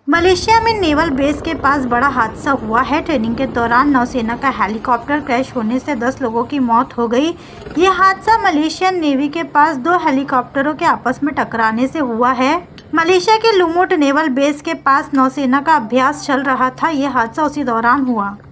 Malaysia में naval base के पास बड़ा हादसा हुआ है। ट्रेनिंग के दौरान नौसेना का हेलीकॉप्टर क्रैश होने से 10 लोगों की मौत हो गई। ये हादसा मलेशियन नेवी के पास 2 हेलीकॉप्टरों के आपस में टकराने से हुआ है। मलेशिया के लुमुट नेवल बेस के पास नौसेना का अभ्यास चल रहा था। ये हादसा उसी दौरान हुआ।